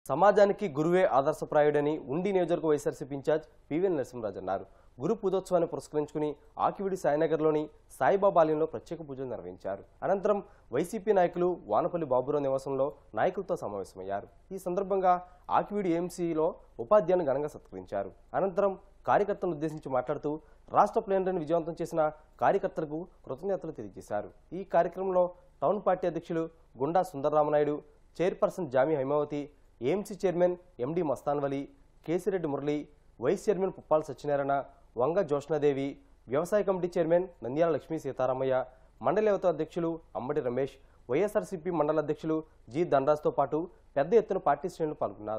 సమాజానికి గురువే ఆదర్శప్రాయుడని ఉండి నియోజకవర్గ వైఎస్ఆర్సీపీ ఇన్ఛార్జ్ పివిఎన్ నరసింహరాజు అన్నారు. గురు పూజోత్సవాన్ని పురస్కరించుకుని ఆకివీడి సాయినగర్లోని సాయిబాబా ఆలయంలో ప్రత్యేక పూజలు నిర్వహించారు. అనంతరం వైసీపీ నాయకులు వానపల్లి బాబురావు నివాసంలో నాయకులతో సమావేశమయ్యారు. ఈ సందర్భంగా ఆకివీడి ఏఎంసీలో ఉపాధ్యాయులను ఘనంగా సత్కరించారు. అనంతరం కార్యకర్తలను ఉద్దేశించి మాట్లాడుతూ రాష్ట్ర ప్లేనరీని విజయవంతం చేసిన కార్యకర్తలకు కృతజ్ఞతలు తెలియజేశారు. ఈ కార్యక్రమంలో టౌన్ పార్టీ అధ్యక్షులు Gunda Sundararamanaidu, chairperson Jami Haimavathi, AMC chairman MD Mastanvali, Kesireddy Murali, vice chairman Puppala Satyanarayana, Vanga Joshnadevi, వ్యవసాయ కమిటీ చైర్మన్ నంద్యాల లక్ష్మీ సీతారామయ్య, మండలి యువత అధ్యక్షులు అంబటి రమేష్, వైఎస్ఆర్సీపీ మండల అధ్యక్షులు జి ధనరాజ్తో పాటు పెద్ద ఎత్తున పార్టీ శ్రేణులు పాల్గొన్నారు.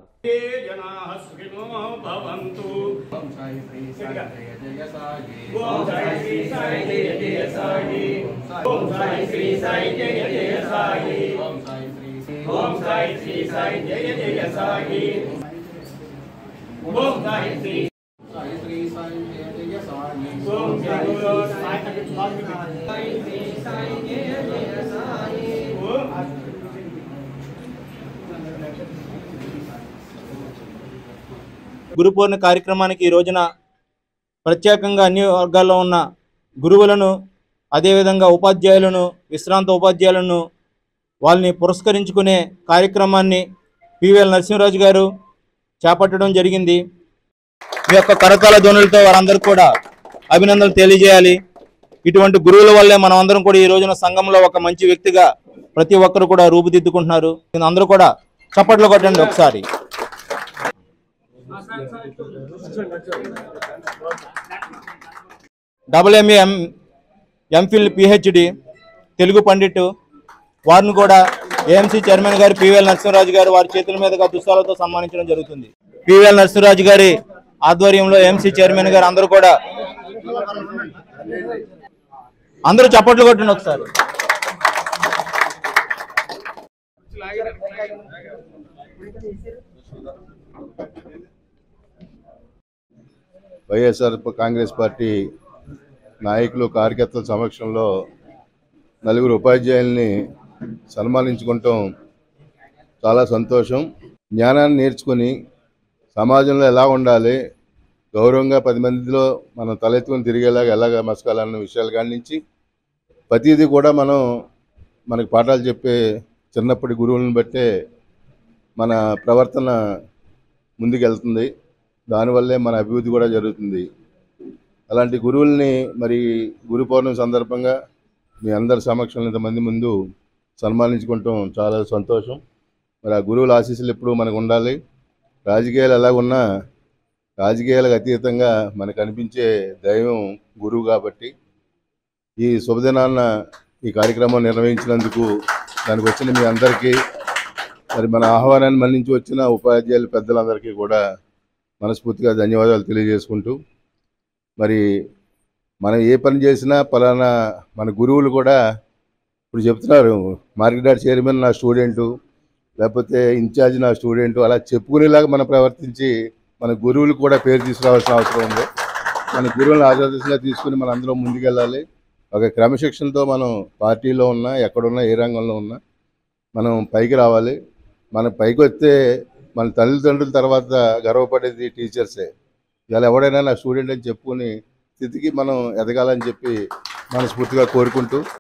ఓం సాయి శ్రీ సాయి జయ జయ సాయి. ఓం సాయి శ్రీ సాయి శ్రీ సాయి జయ జయ సాయి. ఓం శ్రీ గురు సాయి శ్రీ సాయి జయ జయ సాయి. గురు పౌర్ణమి కార్యక్రమానికి ఈ రోజున ప్రత్యేకంగా అన్ని వర్గాల్లో ఉన్న గురువులను, అదేవిధంగా ఉపాధ్యాయులను, విశ్రాంత ఉపాధ్యాయులను వాళ్ళని పురస్కరించుకునే కార్యక్రమాన్ని పివిఎల్ నరసింహరాజు గారు చేపట్టడం జరిగింది. మీ యొక్క కరతాళ ధ్వనులతో వారందరూ కూడా అభినందనలు తెలియజేయాలి. ఇటువంటి గురువుల వల్లే మనం అందరం కూడా ఈ రోజున సంఘంలో ఒక మంచి వ్యక్తిగా ప్రతి ఒక్కరు కూడా రూపుదిద్దుకుంటున్నారు. అందరూ కూడా చప్పట్లు కొట్టండి ఒకసారి. Double MA, MPhil, PhD, Telugu pandit వారిని కూడా AMC chairman garu PVL Narasimharaju garu వారి చేతుల మీదుగా దుస్తాలతో సన్మానించడం జరుగుతుంది. పివిఎల్ నరసింహరాజు గారి ఆధ్వర్యంలో ఏఎంసీ చైర్మన్ గారు అందరూ కూడా అందరూ చప్పట్లు కొట్టండి ఒకసారి. వైఎస్ఆర్ కాంగ్రెస్ పార్టీ నాయకులు, కార్యకర్తల సమక్షంలో నలుగురు ఉపాధ్యాయుల్ని సన్మానించుకుంటాం చాలా సంతోషం. జ్ఞానాన్ని నేర్చుకొని సమాజంలో ఎలా ఉండాలి, గౌరవంగా 10 మందిలో మనం తలెత్తుకొని తిరిగేలాగా ఎలాగ మసకాలన్న విషయాలు కాడి నుంచి ప్రతిదీ కూడా మనకు పాఠాలు చెప్పే చిన్నప్పటి గురువులను బట్టే మన ప్రవర్తన ముందుకెళ్తుంది. దానివల్లే మన అభివృద్ధి కూడా జరుగుతుంది. అలాంటి గురువుల్ని మరి గురు పౌర్ణమి సందర్భంగా మీ అందరి సమక్షంలో ఇంతమంది ముందు సన్మానించుకుంటాం చాలా సంతోషం. మరి ఆ గురువుల ఆశీస్సులు ఎప్పుడూ మనకు ఉండాలి. రాజకీయాలు ఎలాగున్నా రాజకీయాలకు అతీతంగా మనకు అనిపించే దైవం గురువు కాబట్టి ఈ శుభదినాన్న ఈ కార్యక్రమం నిర్వహించినందుకు దానికి వచ్చిన మీ అందరికీ, మరి మన ఆహ్వానాన్ని మన్నించి వచ్చిన ఉపాధ్యాయులు పెద్దలందరికీ కూడా మనస్ఫూర్తిగా ధన్యవాదాలు తెలియజేసుకుంటూ, మరి మనం ఏ పని చేసినా పలానా మన గురువులు కూడా ఇప్పుడు చెప్తున్నారు, మార్కెట్ యార్డ్ చైర్మన్ నా స్టూడెంటు, లేకపోతే ఇన్ఛార్జ్ నా స్టూడెంటు, అలా చెప్పుకునేలాగా మనం ప్రవర్తించి మన గురువులు కూడా పేరు తీసుకురావాల్సిన అవసరం ఉంది. మన గురువులను ఆదర్శంగా తీసుకుని మనం అందరం ముందుకెళ్ళాలి. ఒక క్రమశిక్షణతో మనం పార్టీలో ఉన్నా, ఎక్కడున్నా, ఏ రంగంలో ఉన్నా మనం పైకి రావాలి. మన పైకి వస్తే మన తల్లిదండ్రుల తర్వాత గర్వపడేది టీచర్సే. ఇలా ఎవడైనా నా స్టూడెంట్ అని చెప్పుకుని స్థితికి మనం ఎదగాలని చెప్పి మనస్ఫూర్తిగా కోరుకుంటూ